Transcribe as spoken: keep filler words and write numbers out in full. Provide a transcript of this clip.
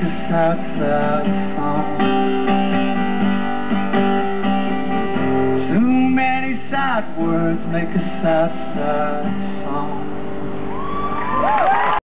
a sad, sad song. Too many sad words make a sad, sad